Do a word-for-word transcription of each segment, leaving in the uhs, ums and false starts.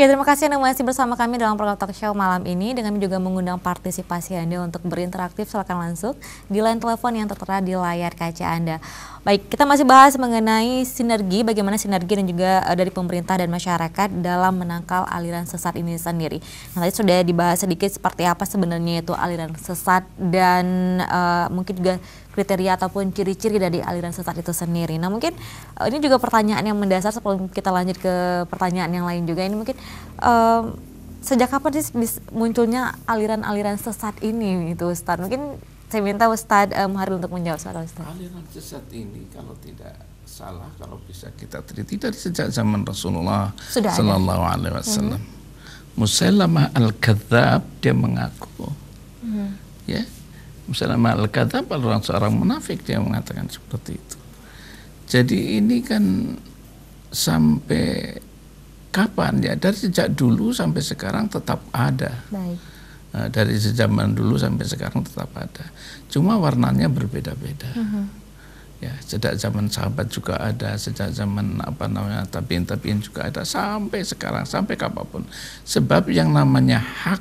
Ya, terima kasih Anda masih bersama kami dalam program Talk Show malam ini, dengan juga mengundang partisipasi Anda untuk berinteraktif. Silakan langsung di line telepon yang tertera di layar kaca Anda. Baik, kita masih bahas mengenai sinergi, bagaimana sinergi dan juga uh, dari pemerintah dan masyarakat dalam menangkal aliran sesat ini sendiri. Nah, tadi sudah dibahas sedikit seperti apa sebenarnya itu aliran sesat dan uh, mungkin juga kriteria ataupun ciri-ciri dari aliran sesat itu sendiri. Nah, mungkin uh, ini juga pertanyaan yang mendasar sebelum kita lanjut ke pertanyaan yang lain juga. Ini mungkin uh, sejak kapan sih munculnya aliran-aliran sesat ini itu Ustaz? Mungkin saya minta Ustaz uh, Muharril untuk menjawab soal Ustaz. Aliran sesat ini kalau tidak salah, kalau bisa kita teliti dari sejak zaman Rasulullah Sallallahu Alaihi Wasallam. Hmm. Musailamah al-Kadzab, dia mengaku, hmm. ya. Musailamah al-Kadzab adalah seorang munafik, dia mengatakan seperti itu. Jadi ini kan sampai kapan ya? Dari sejak dulu sampai sekarang tetap ada. Baik. Nah, dari zaman dulu sampai sekarang tetap ada. Cuma warnanya berbeda-beda. Uh-huh. Ya, sejak zaman sahabat juga ada, sejak zaman apa namanya tabiin-tabiin juga ada, sampai sekarang, sampai kapanpun. Sebab yang namanya hak,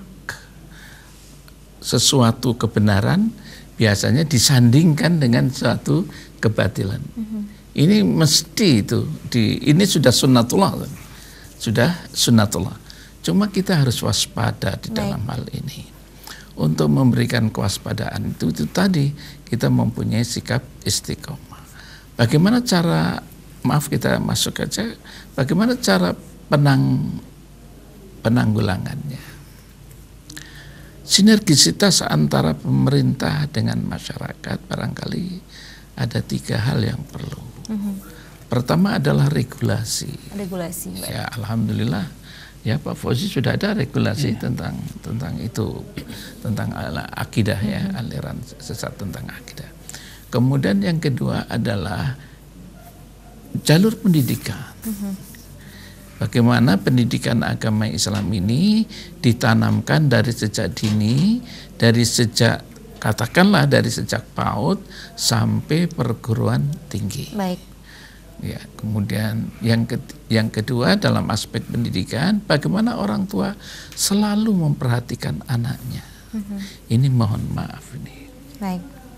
sesuatu kebenaran biasanya disandingkan dengan suatu kebatilan. Uh-huh. Ini mesti itu di ini sudah sunnatullah. Sudah sunnatullah. Cuma kita harus waspada di dalam Baik. hal ini. Untuk memberikan kewaspadaan itu, itu tadi kita mempunyai sikap istiqomah. Bagaimana cara, maaf kita masuk aja, bagaimana cara penang, penanggulangannya. Sinergisitas antara pemerintah dengan masyarakat barangkali ada tiga hal yang perlu. Mm-hmm. Pertama adalah regulasi. Regulasi. Ya, alhamdulillah. Ya, Pak Fauzi sudah ada regulasi yeah. tentang tentang itu, tentang akidah ya, mm-hmm. aliran sesat tentang akidah. Kemudian yang kedua adalah jalur pendidikan. Mm-hmm. Bagaimana pendidikan agama Islam ini ditanamkan dari sejak dini, dari sejak katakanlah dari sejak PAUD sampai perguruan tinggi. Baik. Ya, kemudian yang ke, yang kedua dalam aspek pendidikan, bagaimana orang tua selalu memperhatikan anaknya. Mm-hmm. Ini mohon maaf ini. Baik.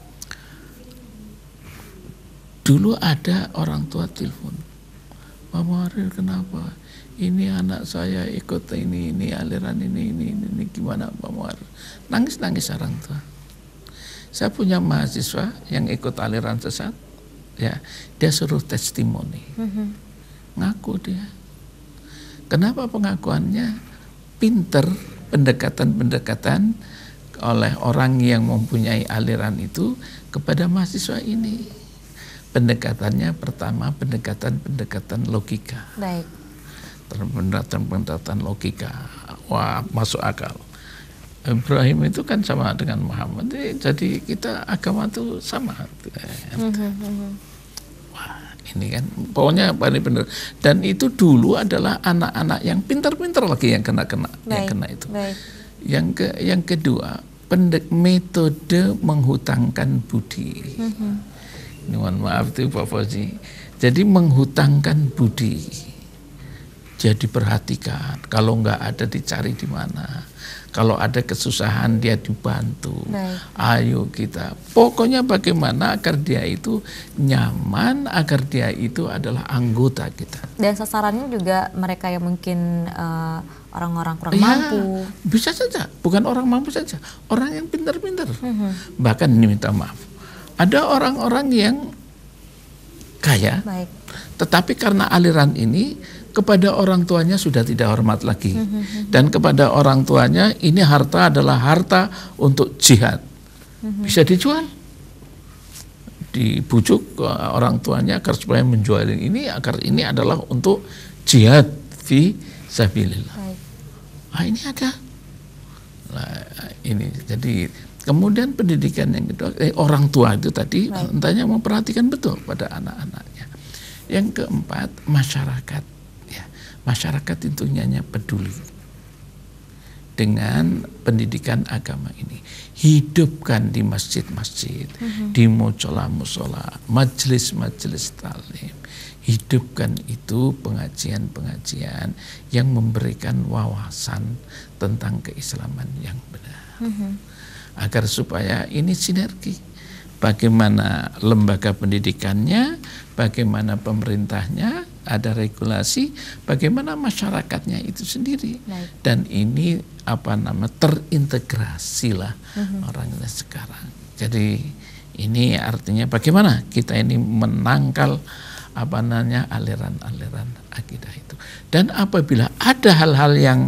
Dulu ada orang tua telepon, Pak Muharril kenapa? Ini anak saya ikut ini ini aliran ini ini ini, ini gimana Pak Muharril? Nangis nangis orang tua. Saya punya mahasiswa yang ikut aliran sesat. Ya, dia suruh testimoni, mm-hmm. ngaku dia. Kenapa pengakuannya? Pinter pendekatan-pendekatan oleh orang yang mempunyai aliran itu kepada mahasiswa ini. Pendekatannya pertama pendekatan-pendekatan logika. Baik. Pendekatan-pendekatan logika, wah masuk akal. Ibrahim itu kan sama dengan Muhammad, jadi kita agama itu sama. Mm-hmm. Wah, ini kan pokoknya paling benar. Dan itu dulu adalah anak-anak yang pintar-pintar lagi yang kena-kena, yang kena itu. Baik. Yang ke, yang kedua, pendek metode menghutangkan budi. Mm-hmm. Ini mohon maaf itu Pak Fauzi. Jadi menghutangkan budi. Jadi perhatikan, kalau nggak ada dicari di mana. Kalau ada kesusahan dia dibantu. Baik. Ayo kita. Pokoknya bagaimana agar dia itu nyaman, agar dia itu adalah anggota kita. Dan sasarannya juga mereka yang mungkin uh, orang-orang kurang ya, mampu. Bisa saja, bukan orang mampu saja, orang yang pintar-pintar. Mm-hmm. Bahkan ini minta maaf. Ada orang-orang yang kaya, Baik. tetapi karena aliran ini kepada orang tuanya sudah tidak hormat lagi. Mm-hmm. Dan kepada orang tuanya ini harta adalah harta untuk jihad. Mm-hmm. Bisa dijual. Dibujuk orang tuanya agar supaya menjual ini, agar ini adalah untuk jihad fi sabilillah. Ah, ini ada. Nah, ini jadi kemudian pendidikan yang kedua, eh, orang tua itu tadi entahnya memperhatikan betul pada anak-anaknya. Yang keempat, masyarakat. Masyarakat itu hanya peduli. dengan pendidikan agama ini. Hidupkan di masjid-masjid, mm-hmm. di musola-musola, majelis-majelis talim. Hidupkan itu pengajian-pengajian yang memberikan wawasan tentang keislaman yang benar. Mm-hmm. Agar supaya ini sinergi. Bagaimana lembaga pendidikannya, bagaimana pemerintahnya, ada regulasi, bagaimana masyarakatnya itu sendiri. Baik. Dan ini apa nama terintegrasi lah mm-hmm. orangnya sekarang. Jadi ini artinya bagaimana kita ini menangkal apa namanya aliran-aliran akidah itu. Dan apabila ada hal-hal yang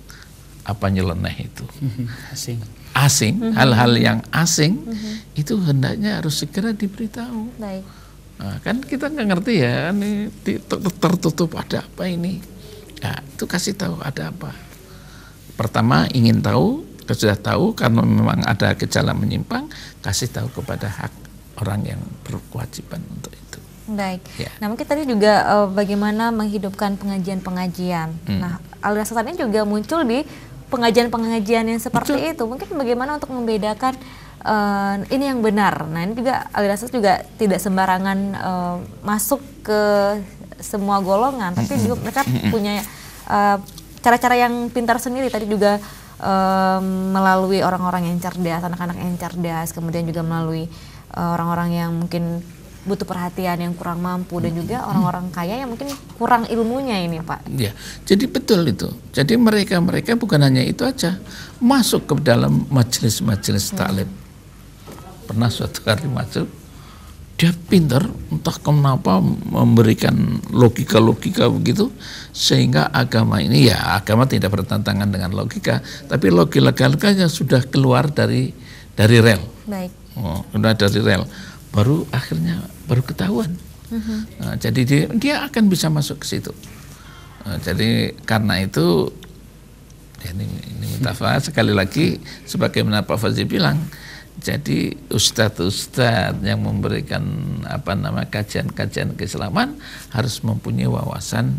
apa nyeleneh itu asing, asing, mm-hmm. hal-hal yang asing mm-hmm. itu hendaknya harus segera diberitahu. Baik. Nah, kan kita nggak ngerti ya, ini tertutup ada apa ini? Ya, itu kasih tahu ada apa. Pertama ingin tahu, sudah tahu karena memang ada gejala menyimpang, kasih tahu kepada hak orang yang berkewajiban untuk itu. Baik. Ya. Nah mungkin tadi juga uh, bagaimana menghidupkan pengajian-pengajian. Hmm. Nah aliran sesat ini juga muncul di pengajian-pengajian yang seperti Betul. itu. Mungkin bagaimana untuk membedakan uh, ini yang benar. Nah ini juga aliran sesat juga tidak sembarangan uh, masuk ke semua golongan, tapi juga mereka punya uh, cara-cara yang pintar sendiri. Tadi juga uh, melalui orang-orang yang cerdas, anak-anak yang cerdas, kemudian juga melalui uh, orang-orang yang mungkin butuh perhatian, yang kurang mampu, dan juga orang-orang kaya yang mungkin kurang ilmunya ini Pak. Ya, jadi betul itu. Jadi mereka-mereka bukan hanya itu aja, masuk ke dalam majelis-majelis taklim. Hmm. Pernah suatu hari masuk, dia pintar, entah kenapa memberikan logika-logika begitu, sehingga agama ini, ya agama tidak bertentangan dengan logika, tapi logika-logikanya sudah keluar dari dari rel. Baik. Oh, sudah dari rel. Baru akhirnya baru ketahuan. Uh-huh. Nah, jadi dia, dia akan bisa masuk ke situ. Nah, jadi karena itu ya ini, ini minta maaf sekali lagi sebagaimana Pak Fazil bilang. Jadi ustadz-ustadz yang memberikan apa nama kajian-kajian keislaman harus mempunyai wawasan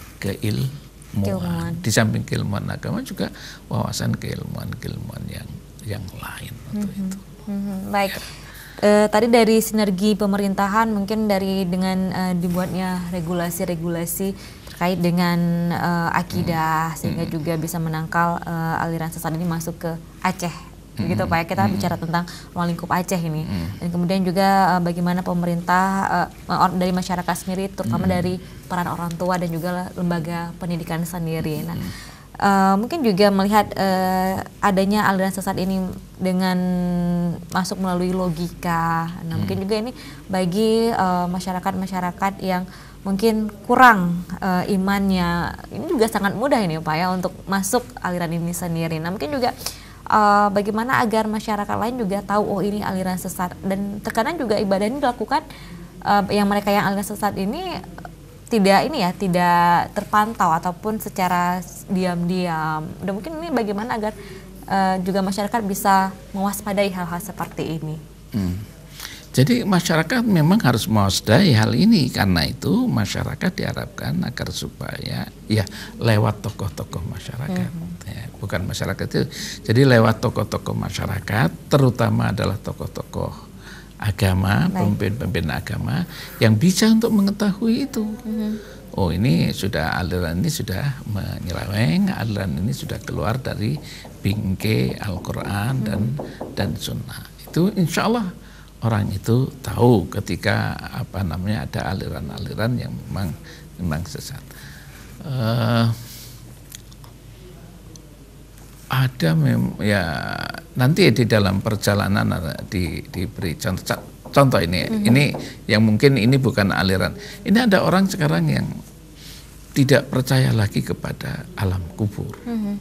keilmuan. Di samping keilmuan agama juga wawasan keilmuan-keilmuan yang yang lain untuk uh-huh. itu. Uh-huh. Baik. Uh, tadi dari sinergi pemerintahan mungkin dari dengan uh, dibuatnya regulasi-regulasi terkait dengan uh, akidah hmm. sehingga hmm. juga bisa menangkal uh, aliran sesat ini masuk ke Aceh, hmm. begitu Pak ya, kita hmm. bicara tentang ruang lingkup Aceh ini. hmm. Dan kemudian juga uh, bagaimana pemerintah uh, dari masyarakat sendiri terutama hmm. dari peran orang tua dan juga lembaga pendidikan sendiri. Nah, hmm. Uh, mungkin juga melihat uh, adanya aliran sesat ini dengan masuk melalui logika. Nah, hmm. mungkin juga ini bagi uh, masyarakat-masyarakat yang mungkin kurang uh, imannya, ini juga sangat mudah ini Pak ya untuk masuk aliran ini sendiri. Nah, mungkin juga uh, bagaimana agar masyarakat lain juga tahu oh ini aliran sesat, dan terkadang juga ibadah ini dilakukan uh, yang mereka yang aliran sesat ini tidak ini ya tidak terpantau ataupun secara diam-diam. Dan mungkin ini bagaimana agar uh, juga masyarakat bisa mewaspadai hal-hal seperti ini. Hmm. Jadi masyarakat memang harus mewaspadai hal ini, karena itu masyarakat diharapkan agar supaya ya lewat tokoh-tokoh masyarakat, hmm. ya, bukan masyarakat itu. Jadi lewat tokoh-tokoh masyarakat, terutama adalah tokoh-tokoh agama, pemimpin-pemimpin agama yang bisa untuk mengetahui itu. Mm-hmm. Oh ini sudah aliran ini sudah menyeleweng, aliran ini sudah keluar dari bingkai Al-Quran dan mm-hmm. dan Sunnah. Itu insya Allah orang itu tahu ketika apa namanya ada aliran-aliran yang memang memang sesat. Uh, ada mem ya nanti di dalam perjalanan di diberi contoh contoh ini mm-hmm. ini yang mungkin ini bukan aliran, ini ada orang sekarang yang tidak percaya lagi kepada alam kubur. Mm-hmm.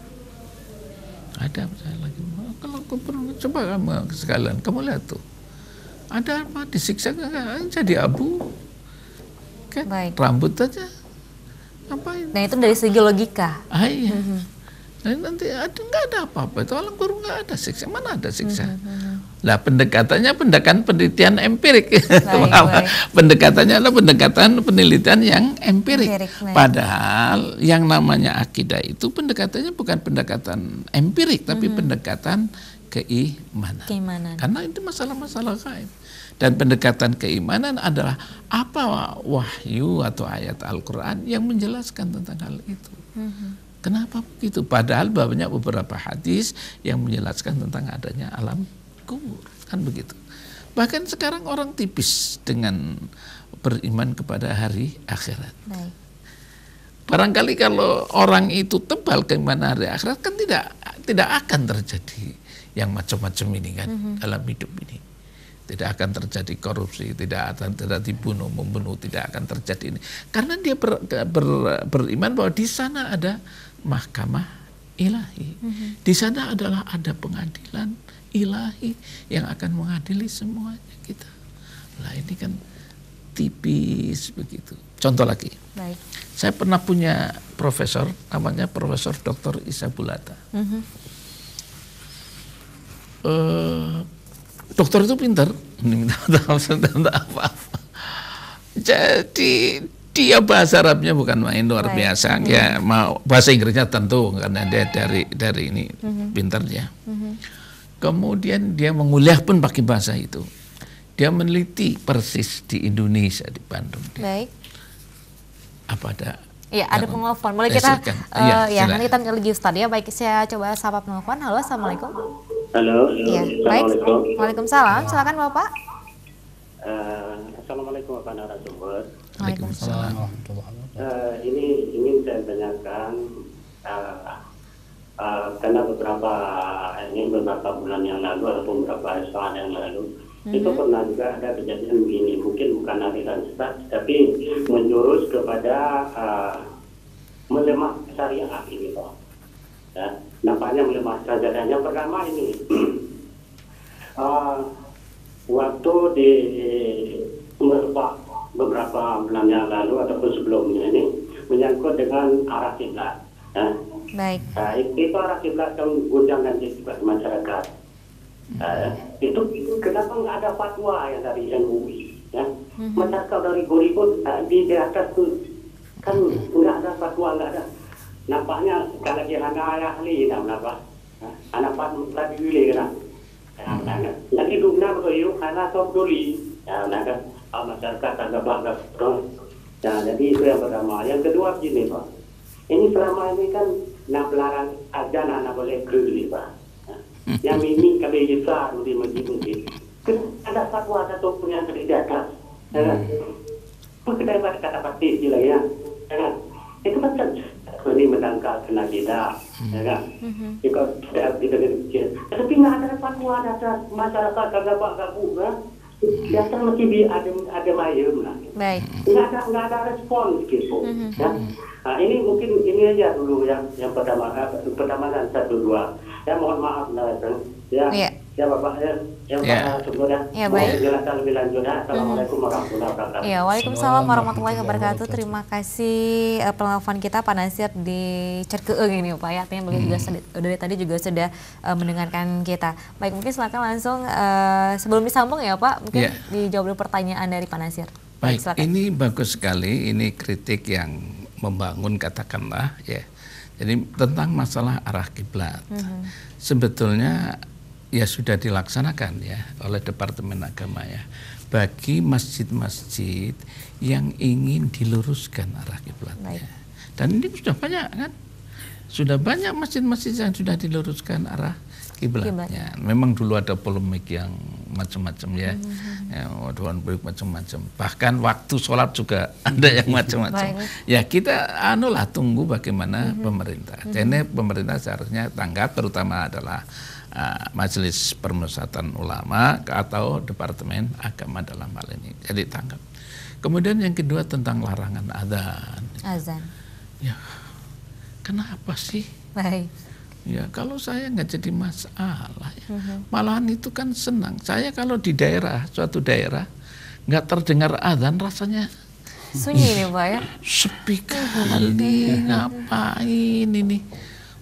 Ada percaya lagi kalau kubur, coba kamu sekalian kamu lihat tuh ada apa disiksa jadi abu kan. Baik. Rambut aja apa ini? Nah itu dari segi logika. Ah, iya. Mm-hmm. Nah, nanti ada nggak ada apa-apa, itu alam kubur nggak ada siksa, mana ada siksa. Mm-hmm. Lah pendekatannya pendekatan penelitian empirik. Baik, baik. Pendekatannya adalah pendekatan penelitian yang empirik. empirik Padahal yang namanya akidah itu pendekatannya bukan pendekatan empirik, tapi mm-hmm. pendekatan keimanan. keimanan. Karena itu masalah-masalah gaib. Dan pendekatan keimanan adalah apa wahyu atau ayat Al-Quran yang menjelaskan tentang hal itu. Mm-hmm. Kenapa begitu? Padahal banyak beberapa hadis yang menjelaskan tentang adanya alam kubur, kan begitu. Bahkan sekarang orang tipis dengan beriman kepada hari akhirat. Baik. Barangkali kalau orang itu tebal keimanan hari akhirat, kan tidak tidak akan terjadi yang macam-macam ini kan mm-hmm. dalam hidup ini. Tidak akan terjadi korupsi, tidak akan tidak dibunuh, membunuh, tidak akan terjadi ini. Karena dia ber, ber, beriman bahwa di sana ada mahkamah ilahi. Mm-hmm. Di sana adalah ada pengadilan ilahi yang akan mengadili semuanya kita. Lah ini kan tipis begitu. Contoh lagi. Baik. Saya pernah punya profesor, namanya Profesor Doktor Isa Bulata. Mm-hmm. Uh, dokter itu pintar, ini minta apa-apa. Jadi dia bahasa Arabnya bukan main luar Baik. biasa, mm-hmm. ya mau bahasa Inggrisnya tentu karena dia dari dari ini mm-hmm. pintarnya. Mm-hmm. Kemudian dia menguliah pun pakai bahasa itu. Dia meneliti persis di Indonesia di Bandung. Baik. Apa ada? Iya, ada penelpon. Boleh kita, uh, ya, ya nanti kita lagi Ustadz ya. Baik, saya coba sapa penelpon. Halo, assalamualaikum. Halo. Iya, baik. Waalaikumsalam. Silakan Bapak. Uh, Assalamualaikum Bapak narasumber. Waalaikumsalam. Uh, ini ingin saya tanyakan uh, uh, karena beberapa ini beberapa bulan yang lalu ataupun beberapa saat yang lalu mm-hmm. itu pernah juga ada kejadian begini, mungkin bukan aliran sesat tapi menjurus kepada uh, melemah syariah ini Pak. Ya, nampaknya melemah syariah. Yang pertama ini uh, waktu di beberapa beberapa bulan yang lalu ataupun sebelumnya ini menyangkut dengan arah kiblat. Ya. Baik. Nah, itu arah kiblat yang gunjang nanti juga masyarakat. Uh, itu kenapa nggak ada fatwa yang dari M U I? Ya? Mm-hmm. Masyarakat dari Goribun uh, di, di atas tuh kan nggak ada fatwa, nggak ada. Nampaknya kalau dia anak ahli, kenapa? Anak pat tadi pilih kan? Nanti dumna beriu karena kau peduli, ya, nah, masyarakat agak bangga. Nah, jadi itu yang pertama. Yang kedua begini Pak, ini selama ini kan nak melarang ajan anak boleh kerja Pak. Yang ini kami besar di masjid-masjid. Ada fatwa satu pun yang dari atas. Kita dapat kata pasti sila ya. Itu macam ini menangkal kena kita, ya kan? Jika tidak tidak kecil. Tapi nggak ada fatwa ada masyarakat kagak kagak buka. Biasa masih di ada ada mayem lah. Baik. Nggak ada nggak ada respon gitu. Ya. Nah, ini mungkin ini aja dulu yang yang pertama pertama dan satu dua. Ya mohon maaf narasumber. Ya. Yeah. Ya Bapak ya. Yang yeah. Bapak ya. Ya baik. Jelaskan lebih lanjut. Assalamualaikum warahmatullahi wabarakatuh. Ya, waalaikumsalam warahmatullahi wabarakatuh. Terima kasih uh, penelpon kita Pak Nasir di Cerkeeng ini Pak ya. Artinya beliau juga sudah, dari tadi juga sudah uh, mendengarkan kita. Baik, mungkin silakan langsung uh, sebelum disambung ya Pak, mungkin yeah. dijawab dulu pertanyaan dari Pak Nasir. Baik, Baik ini bagus sekali. Ini kritik yang membangun katakanlah ya. Jadi tentang masalah arah kiblat. Mm-hmm. Sebetulnya ya sudah dilaksanakan ya oleh Departemen Agama ya. Bagi masjid-masjid yang ingin diluruskan arah kiblatnya. Dan ini sudah banyak kan? Sudah banyak masjid-masjid yang sudah diluruskan arah kiblatnya. Memang dulu ada polemik yang macam-macam ya. Mm-hmm. Ya, waduhan macam-macam. Bahkan waktu sholat juga ada yang macam-macam. Ya kita anulah tunggu bagaimana mm-hmm. pemerintah. Mm-hmm. Jadi pemerintah seharusnya tanggap, terutama adalah uh, Majelis Permusyawaratan Ulama atau Departemen Agama dalam hal ini. Jadi tanggap. Kemudian yang kedua tentang larangan adzan. Azan. Ya, kenapa sih? Baik. Ya kalau saya nggak jadi masalah ya. Uh-huh. Malahan itu kan senang. Saya kalau di daerah, suatu daerah nggak terdengar adzan rasanya sunyi nih Pak ya. Sepi kali, ngapain ini?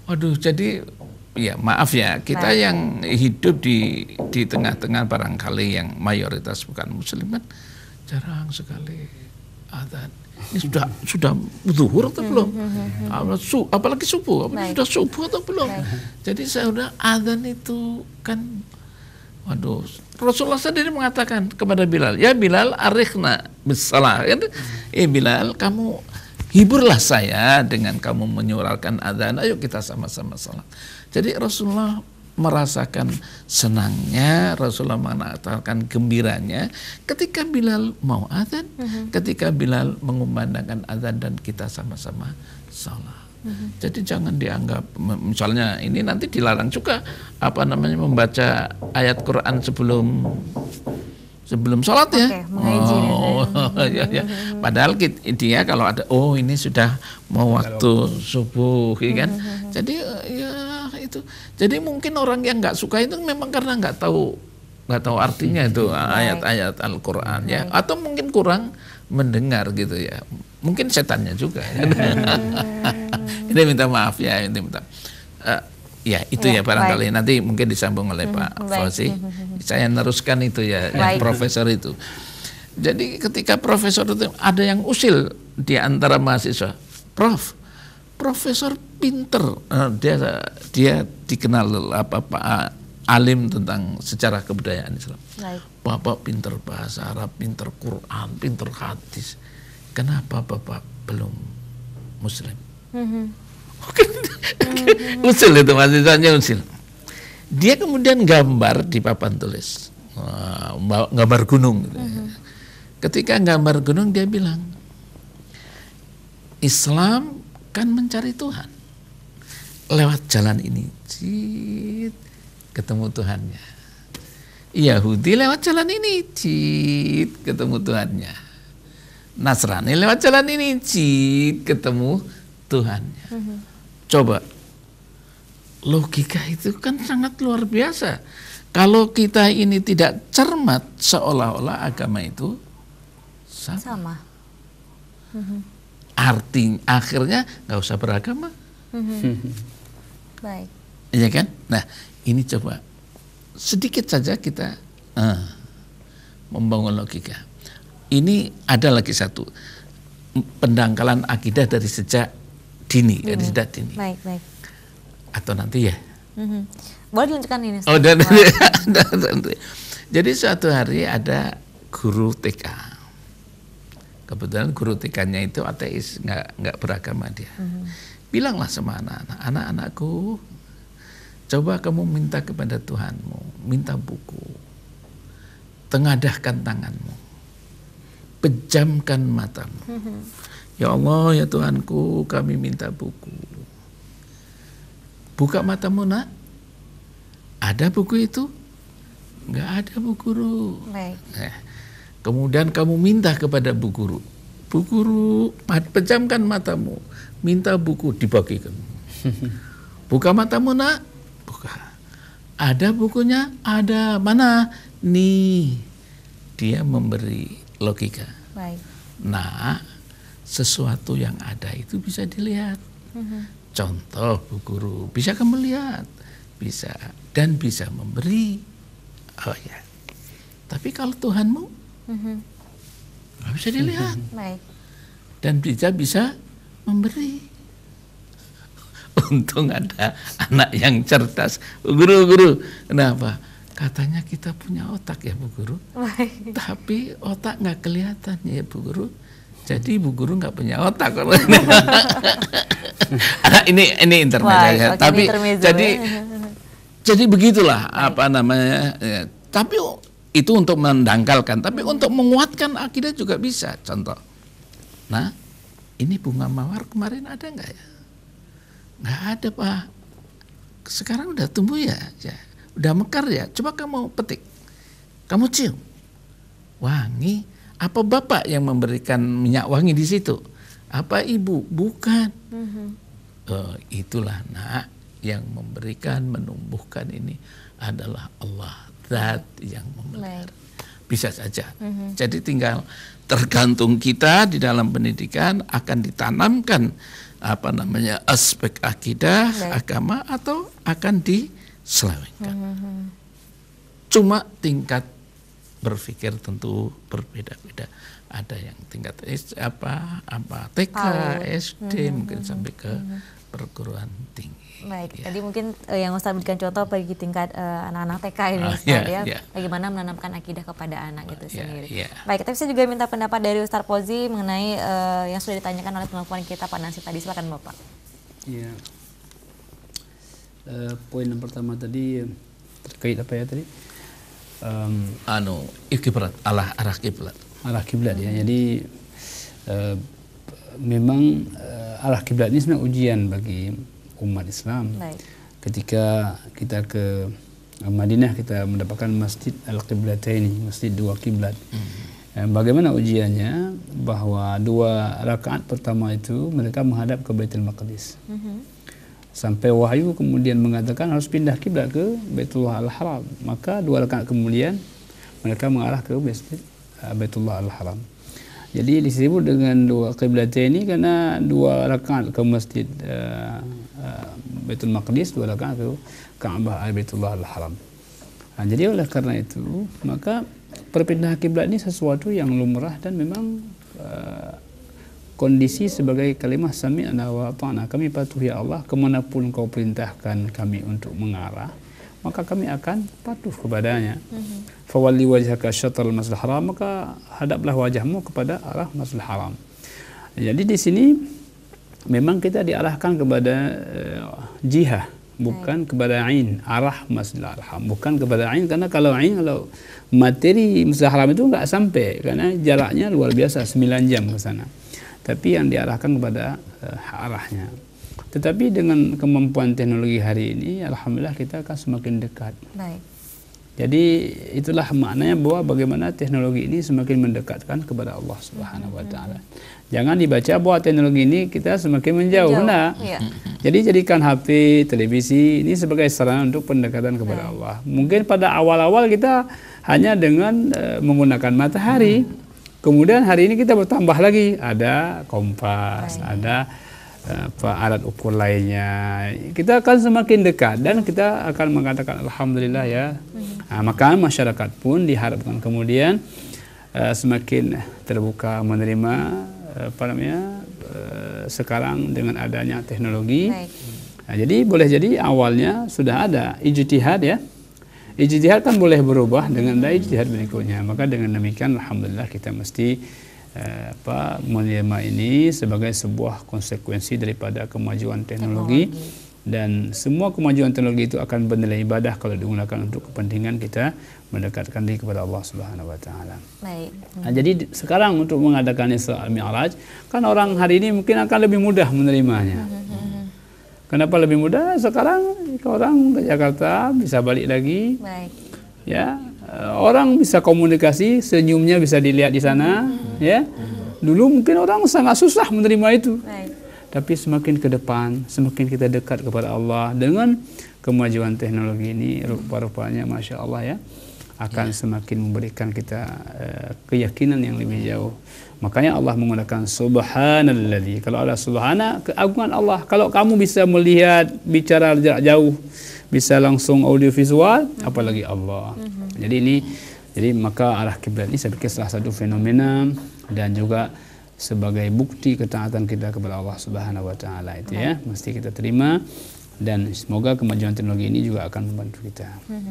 Waduh, jadi ya maaf ya, kita Baik. yang hidup di di tengah-tengah barangkali yang mayoritas bukan muslim kan jarang sekali adzan. Ini sudah sudah zuhur atau belum? Apalagi subuh, apalagi sudah subuh atau belum? Baik. Jadi saya udah adzan itu kan, waduh, Rasulullah sendiri mengatakan kepada Bilal, ya Bilal arikhna bisalah, eh Bilal kamu hiburlah saya dengan kamu menyuarakan adzan, ayo kita sama-sama salat. Jadi Rasulullah merasakan senangnya, Rasulullah mengatakan gembiranya ketika Bilal mau adzan, uh-huh. ketika Bilal mengumandangkan adzan dan kita sama-sama salat. Uh-huh. Jadi jangan dianggap, misalnya ini nanti dilarang juga apa namanya membaca ayat Quran sebelum sebelum sholat ya. Okay, mengaji, oh, ya, ya. Padahal dia kalau ada, oh ini sudah mau waktu subuh, ya kan? Jadi ya itu. Jadi mungkin orang yang nggak suka itu memang karena nggak tahu nggak tahu artinya itu ayat-ayat Al-Quran ya, atau mungkin kurang mendengar gitu ya. Mungkin setannya juga. Ya. Ini minta maaf ya, ini minta. Uh, Ya itu ya, ya barangkali baik. Nanti mungkin disambung oleh hmm, Pak Fauzi. Saya neruskan itu ya, baik. Yang profesor itu. Jadi ketika profesor itu ada yang usil di antara mahasiswa, Prof, profesor pinter, uh, dia dia dikenal apa Pak alim tentang sejarah kebudayaan Islam. Baik. Bapak pinter bahasa Arab, pinter Quran, pinter hadis. Kenapa Bapak belum Muslim? Mm-hmm. Mm-hmm. Usil itu mahasiswanya usil. Dia kemudian gambar di papan tulis, uh, gambar gunung. Gitu. Mm-hmm. Ketika gambar gunung dia bilang, Islam kan mencari Tuhan. Lewat jalan ini, cit, ketemu Tuhannya. Yahudi lewat jalan ini, cit, ketemu Tuhannya. Nasrani lewat jalan ini, cit, ketemu Tuhannya. Mm-hmm. Coba, logika itu kan sangat luar biasa. Kalau kita ini tidak cermat, seolah-olah agama itu sama. sama. Mm-hmm. Artinya akhirnya nggak usah beragama. Mm-hmm. Baik. Iya kan? Nah, ini coba sedikit saja kita uh, membangun logika. Ini ada lagi satu pendangkalan akidah dari sejak dini, dari sejak dini. Baik, baik. Atau nanti ya. Mm-hmm. Boleh dilanjutkan ini. Oh, dan, jadi suatu hari ada guru T K. Kebetulan guru T K-nya itu ateis, nggak nggak beragama dia. Mm-hmm. Bilanglah sama anak-anak, anak-anakku, coba kamu minta kepada Tuhanmu, minta buku, tengadahkan tanganmu, pejamkan matamu. Mm-hmm. Ya Allah, ya Tuhanku, kami minta buku. Buka matamu nak. Ada buku itu? Nggak ada bu guru. Baik. Nah, kemudian kamu minta kepada bu guru. Bu guru, pejamkan matamu. Minta buku, dibagikan. Buka matamu nak. Buka. Ada bukunya? Ada. Mana? Nih. Dia memberi logika. Baik. Nah, sesuatu yang ada itu bisa dilihat. Mm-hmm. Contoh bu guru, bisa kamu lihat, bisa dan bisa memberi. Oh ya. Tapi kalau Tuhanmu mm-hmm. nggak bisa dilihat. Mm-hmm. Dan bisa bisa memberi. Untung ada anak yang cerdas. Bu guru, guru, kenapa? Katanya kita punya otak ya bu guru. Baik. Tapi otak nggak kelihatan ya bu guru. Jadi bu guru nggak punya otak. ini ini internet ya. Tapi jadi jadi begitulah. Baik. Apa namanya? Ya. Tapi itu untuk mendangkalkan. Tapi hmm. untuk menguatkan akidah juga bisa. Contoh. Nah, ini bunga mawar kemarin ada nggak ya? Nggak ada Pak. Sekarang udah tumbuh ya, ya. Udah mekar ya. Coba kamu petik, kamu cium, wangi. Apa bapak yang memberikan minyak wangi di situ? Apa ibu? Bukan. Mm-hmm. Oh, itulah nak yang memberikan, menumbuhkan ini adalah Allah, Zat yang memelihara. Bisa saja. Mm-hmm. Jadi tinggal tergantung kita di dalam pendidikan akan ditanamkan apa namanya aspek akidah, Baik. agama, atau akan diselewengkan. Hmm. Cuma tingkat berpikir tentu berbeda-beda. Ada yang tingkat S, apa apa T K, Paul. S D, hmm. mungkin hmm. sampai ke hmm. perguruan tinggi. Baik, ya. Tadi mungkin uh, yang Ustaz berikan contoh bagi tingkat uh, anak-anak T K ini, uh, Ustaz, yeah, ya, yeah. bagaimana menanamkan akidah kepada anak uh, itu yeah, sendiri. Yeah. Baik, kita bisa juga minta pendapat dari Ustaz Fauzi mengenai uh, yang sudah ditanyakan oleh penelpon kita Pak Nasib tadi. Silakan Bapak. Iya. Yeah. Uh, poin yang pertama tadi terkait apa ya tadi? Um, anu kiblat, arah arah kiblat. Arah kiblat hmm. ya. Jadi uh, memang uh, arah kiblat ini sebenarnya ujian bagi umat Islam. Baik. Ketika kita ke Madinah, kita mendapatkan Masjid Al-Qiblataini, Masjid dua kiblat. Hmm. Bagaimana ujiannya? Bahwa dua rakaat pertama itu mereka menghadap ke Baitul Maqdis. Hmm. Sampai wahyu kemudian mengatakan harus pindah kiblat ke Baitullah Al-Haram. Maka dua rakaat kemudian mereka mengarah ke Masjid Baitullah Al-Haram. Jadi disebut dengan dua kiblat ini karena dua rakaat ke Masjid uh, uh, Baitul Maqdis, dua rakaat ke Ka'bah Baitullah Al-Haram. Nah, jadi oleh karena itu, maka perpindahan kiblat ini sesuatu yang lumrah dan memang uh, kondisi sebagai kalimah sami'na wa ata'na, kami patuh ya Allah, kemanapun kau perintahkan kami untuk mengarah, maka kami akan patuh kepadanya. Mm-hmm. Fawalli wajhaka syatral masjidil haram, maka hadaplah wajahmu kepada arah Masjidil Haram. Jadi di sini memang kita diarahkan kepada uh, jihah, bukan Baik. kepada ain, arah Masjidil Haram, bukan kepada ain, karena kalau ain, kalau materi Masjidil Haram itu enggak sampai, karena jaraknya luar biasa, sembilan jam ke sana. Tapi yang diarahkan kepada uh, arahnya. Tetapi dengan kemampuan teknologi hari ini, alhamdulillah kita akan semakin dekat. Baik. Jadi itulah maknanya bahwa bagaimana teknologi ini semakin mendekatkan kepada Allah Subhanahu wa taala. Jangan dibaca bahwa teknologi ini kita semakin menjauh. menjauh. Nah, ya. Jadi jadikan H P, televisi ini sebagai sarana untuk pendekatan kepada Baik. Allah. Mungkin pada awal-awal kita hanya dengan uh, menggunakan matahari. Hmm. Kemudian hari ini kita bertambah lagi, ada kompas, Baik. ada apa alat ukur lainnya, kita akan semakin dekat dan kita akan mengatakan alhamdulillah ya. Mm-hmm. Nah, maka masyarakat pun diharapkan kemudian uh, semakin terbuka menerima uh, apa namanya uh, sekarang dengan adanya teknologi. Nah, jadi boleh jadi awalnya sudah ada ijtihad ya. Ijtihad kan boleh berubah dengan ada ijtihad berikutnya. Maka dengan demikian alhamdulillah kita mesti Uh, apa menerima ini sebagai sebuah konsekuensi daripada kemajuan teknologi, teknologi dan semua kemajuan teknologi itu akan bernilai ibadah kalau digunakan untuk kepentingan kita mendekatkan diri kepada Allah Subhanahu wa taala. Baik. Nah, jadi sekarang untuk mengadakan Isra Mi'raj kan orang hari ini mungkin akan lebih mudah menerimanya. Hmm. Kenapa lebih mudah? Sekarang orang ke Jakarta bisa balik lagi. Baik. Ya. Orang bisa komunikasi, senyumnya bisa dilihat di sana, hmm. ya. Dulu mungkin orang sangat susah menerima itu. Baik. Tapi semakin ke depan, semakin kita dekat kepada Allah dengan kemajuan teknologi ini, rupa-rupanya Masya Allah ya, akan ya. semakin memberikan kita uh, keyakinan yang lebih jauh. Makanya Allah menggunakan Subhanalladzi. Kalau ada Subhana, keagungan Allah. Kalau kamu bisa melihat, bicara jarak jauh, bisa langsung audiovisual, mm-hmm. apalagi Allah. Mm-hmm. Jadi ini, jadi maka arah kiblat ini saya pikir salah satu fenomena dan juga sebagai bukti ketaatan kita kepada Allah Subhanahu wa taala itu ya, mesti kita terima dan semoga kemajuan teknologi ini juga akan membantu kita.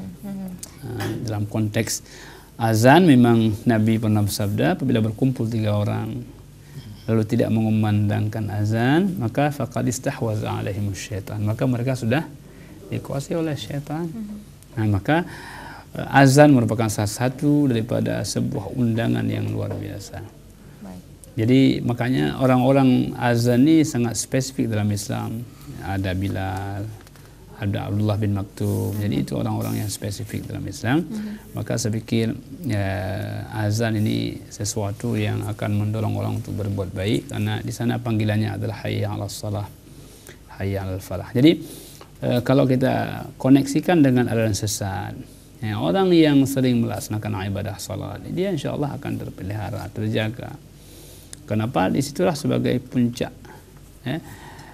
Nah, dalam konteks azan memang Nabi pernah bersabda apabila berkumpul tiga orang lalu tidak mengumandangkan azan, maka faqad istahwaza alaihimus syaitan, maka mereka sudah dikuasai oleh syaitan. Nah, maka azan merupakan salah satu daripada sebuah undangan yang luar biasa. Baik. Jadi makanya orang-orang azan ini sangat spesifik dalam Islam. Ada Bilal, ada Abdullah bin Maktum. Mm-hmm. Jadi itu orang-orang yang spesifik dalam Islam. Mm-hmm. Maka saya pikir ya, azan ini sesuatu yang akan mendorong orang untuk berbuat baik karena di sana panggilannya adalah hayya 'alas shalah, hayya 'alal falah. Jadi eh, kalau kita koneksikan dengan aliran sesat, ya, orang yang sering melaksanakan ibadah salat, dia insya Allah akan terpelihara, terjaga. Kenapa? Disitulah sebagai puncak ya,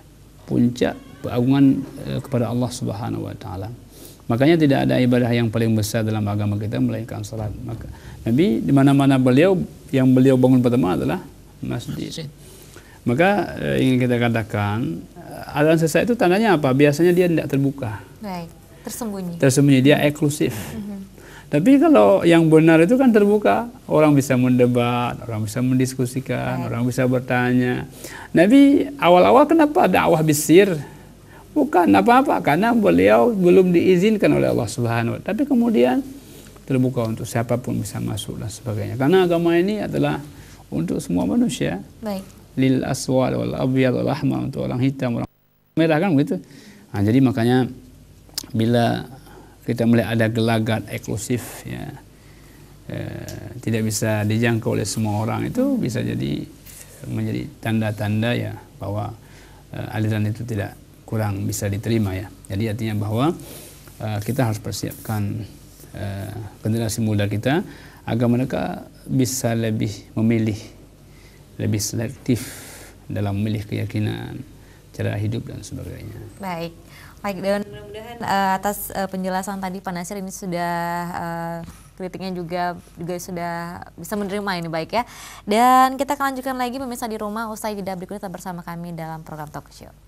puncak pengagungan uh, kepada Allah Subhanahu wa taala. Makanya tidak ada ibadah yang paling besar dalam agama kita melainkan salat. Maka Nabi di mana-mana beliau yang beliau bangun pertama adalah masjid. Maka uh, ingin kita katakan uh, azan selesai itu tandanya apa? Biasanya dia tidak terbuka. Baik, tersembunyi. Tersembunyi, dia eksklusif. Mm-hmm. Tapi kalau yang benar itu kan terbuka, orang bisa mendebat, orang bisa mendiskusikan, Baik. orang bisa bertanya. Nabi awal-awal kenapa dakwah bisir? Bukan apa-apa, karena beliau belum diizinkan oleh Allah Subhanahu wa taala. Tapi kemudian terbuka untuk siapapun bisa masuk dan sebagainya. Karena agama ini adalah untuk semua manusia. Baik. Lil aswad wal abyad wal ahmar, untuk orang hitam, orang merah kan begitu. Nah, jadi makanya bila kita melihat ada gelagat eksklusif ya eh, tidak bisa dijangkau oleh semua orang, itu bisa jadi menjadi tanda-tanda ya bahwa eh, aliran itu tidak kurang bisa diterima ya. Jadi artinya bahwa eh, kita harus persiapkan eh, generasi muda kita agar mereka bisa lebih memilih, lebih selektif dalam memilih keyakinan, cara hidup dan sebagainya. Baik. Baik, dan mudah-mudahan uh, atas uh, penjelasan tadi Pak Nasir ini sudah uh, kritiknya juga juga sudah bisa menerima ini baik ya. Dan kita akan lanjutkan lagi pemirsa di rumah usai jeda berikut tetap bersama kami dalam program Talk Show.